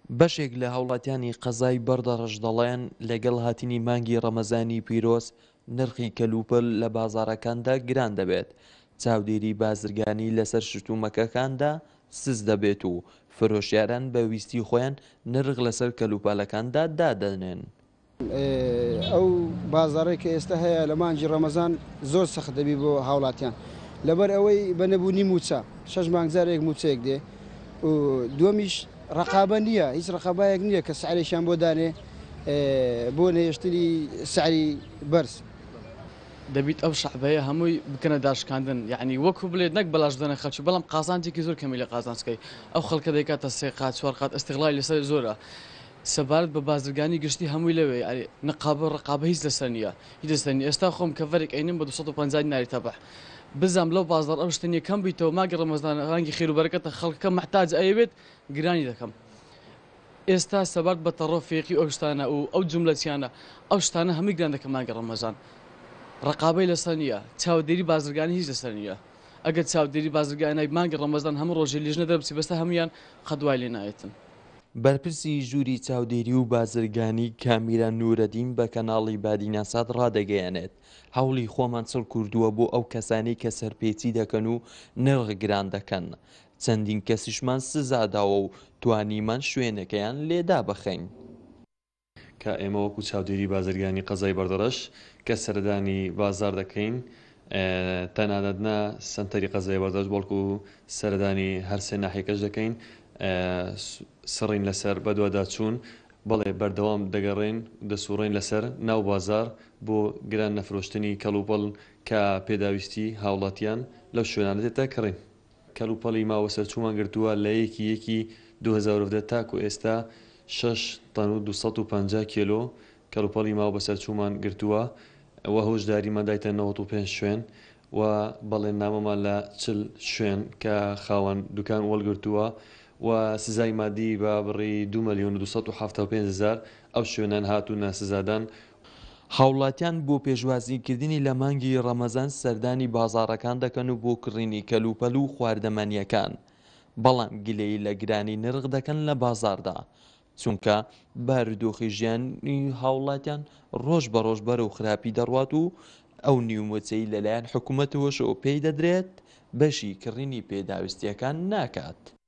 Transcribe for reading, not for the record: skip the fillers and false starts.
بەشێک لە هاوڵاتیانی قەزای بەردەڕەش دەڵێن لەگەڵ هاتنی مانگی ڕەمەزانی پیرۆز نرخی کەلوپەل لە بازاڕەکاندا گران دەبێت، چاودێری بازرگانی لەسەر شتومەکەکاندا سز دەبێت و فرۆشیاران بە ویستی خۆیان نرخ لەسەر کەلوپەلەکاندا دادەنێن. ئەو بازاڕێک کە ئێستا هەیە لە مانگی ڕەمەزان زۆر سەخت دەبی بۆ هاوڵاتیان لەبەر ئەوەی بە نەبوونی موچە 6 مانگجارێک موچەیەک دێ و دووەمیش ڕقابە نییە، هیچ ڕقابایەک نییە کە سعرێکیان بۆ دانێ بۆ نێشتنی سعری بەرز. دەبیت ئەو شعبەیە هەمووی بکەنە داشکاندن، یعنی وەکو بڵێت نەک بەلاش دەنە خەڵکی، بەڵام قازانجێکی زۆر کەمی لە قازانسکەی ئەو خەڵکە دەیکاتە 3 قات 4 قات ئەستیغڵای لەسەر زۆرە. سەبارەت بە بازرگانی گشتی هەمووی لەوێ نقابە ڕقابە هیچ لەسەر نییە، هیچ لەسەر نیە. ئێستا خۆم کەڤەرێک ئەینم بە 250 دیناری تەبەح بزانم لەو بازار ئەو شتنیە کەم بیتەوە ماگە ڕەمەزان ڕەنگی خێر و بەرەکەتە خەڵکەکە محتاج ئەیەوێت گرانی دەکەم. ئێستا سەبارەت بە تەڕۆفێقی ئەو شتانە و ئەو جوملەچیانە ئەو شتانە هەمووی گران دەکەم ماگە ڕەمەزان. ڕقابەی لەسەر نییە، چاودێری بازرگانی هیچ لەسەر نییە. ئەگەر چاودێری بازرگانای مانگە ڕەمەزان هەموو ڕۆژێ لیژنە دەربچی بەستە هەمویان قەدوای لێ نایەتن. بەرپرسی ژووری چاودێری و بازرگانی کامیرە نورەدین بە کەناڵی بادیناسات ڕادەگەیەنێت هەوڵی خۆمان چڵ کردووە بۆ ئەو کەسانی کە سەرپێچی دەکەن و نرخ گران دەکەن. چەندین کەسیشمان سزاداوە و توانیمان شوێنەکەیان لێدا بەخەین. کە ئێمە وەکو چاودێری بازرگانی قەزای بەردەڕەش کە سەردانی بازار دەکەین، تەنانەتنا سنتەری قەزای بەردەڕەش بەڵکو و سەردانی هەرسێ ناحیەکەش دەکەین، سڕین لەسەر بەدووادا چوون، بەڵێ بەردەوام دەگەڕێن دەسوڕێن لەسەر ناو بازار بۆ گران نەفرۆشتنی کەلوپەڵ کە پێداویستی هاوڵاتیان لەو شوێنانە دێتە کڕین. کەلوپەڵی ماوە سەرچوومان گرتووە لە یەکی 2010 تاکو ئێستا 6 تن و 250 کیلۆ کەلوپەڵی ماوە بەسەرچوومان گرتووە و هۆشداریمان دایتە 95 شوێن و بەڵێن نامەمان لە 40 شوێن کە خاوەن دوکان وەڵگرتووە و سزای مادی بە بڕی 2,275,000 ئەو شوێنان هاتوونە سزادان. هاوڵاتیان بۆ پێشوازیکردنی لە مانگی ڕەمەزان سەردانی بازاڕەکان دەکەن و بۆ کڕینی کەلوپەل و خواردەمەنیەکان، بەڵام گلەی لە گرانی نرخ دەکەن لە بازاردا، چونکە بارودۆخی ژیانی هاوڵاتیان ڕۆژ بە ڕۆژ بەرەو خراپی دەڕوات و ئەو نیومەچەی لەلایەن حکوومەتەوەشەوە پێی دەدرێت بەشی کڕینی پێداویستیەکان ناکات.